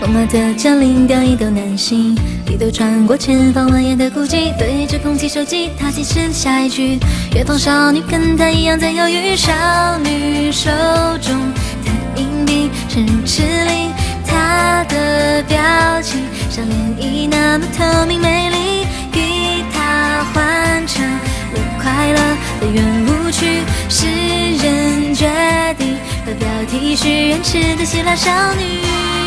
罗马的降临，雕一斗难行，一斗穿过千方万言的孤寂，对着空气手机，他其实下一句，远方少女跟他一样在犹豫，少女手中的硬币深入齿里，她的表情像涟漪那么透明美丽，与她换成了快乐的圆舞曲，诗人决定发表题，许愿池的希腊少女。